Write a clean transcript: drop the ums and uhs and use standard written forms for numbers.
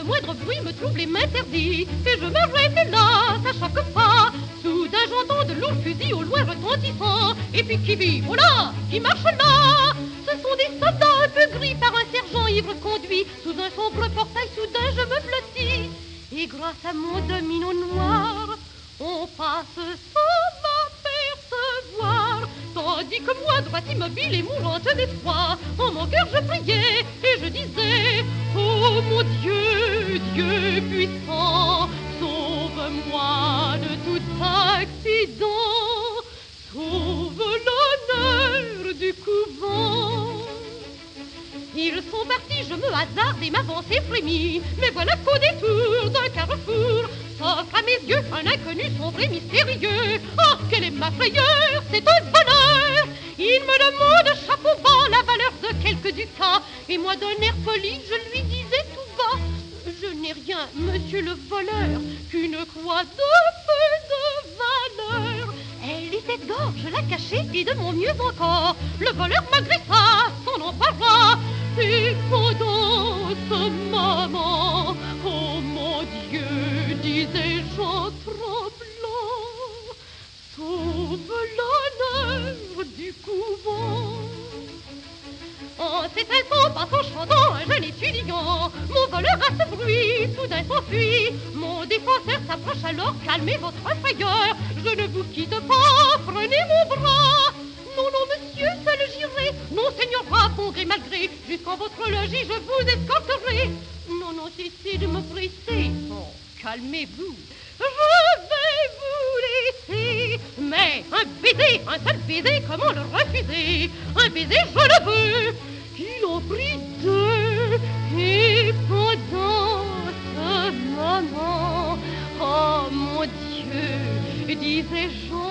moindre bruit me trouble et m'interdit. Et je m'arrête hélas à chaque pas. Soudain j'entends de lourds fusils au loin retentissant. Et puis qui vit, voilà, qui marche là. Ce sont des soldats un peu gris par un sergent ivre conduit. Sous un sombre portail, soudain je me blottis. Et grâce à mon domino noir, on passe sans m'apercevoir. Tandis que moi, droite immobile et mourante d'espoir, en mon cœur je priais et je disais: oh mon Dieu, Dieu puissant, sauve-moi de tout accident, sauve l'honneur du couvent. Ils sont partis, je me hasarde et m'avance et frémis. Mais voilà qu'au détour d'un carrefour s'offre à mes yeux un inconnu sombre et mystérieux. Oh, quelle est ma frayeur, c'est un bonheur. Il me demande chapeau bas la valeur de quelques ducats. Et moi d'un air poli, je lui disais tout bas: je n'ai rien, monsieur le voleur, qu'une croix de peu de valeur. Elle était d'or, je la cachai et de mon mieux encore. Le voleur m'agressa, son embarras. Et pendant ce moment, oh mon Dieu, disais-je en tremblant, sauve l'honneur du couvent. En cet instant, passe en chantant un jeune étudiant. Mon voleur a ce bruit, soudain s'enfuit. Mon défenseur s'approche alors, calmez votre frayeur. Je ne vous quitte pas, prenez mon bras. Non, non, monsieur, seul j'irai. Non, seigneur, pas bon gré malgré. Jusqu'en votre logis, je vous escorterai. Non, non, cessez de me presser. Oh, calmez-vous. Je vais vous laisser. Mais un baiser, un seul baiser, comment le refuser? Un baiser, je le veux. Il en prit deux. Et pendant ce moment, oh mon Dieu, disais-je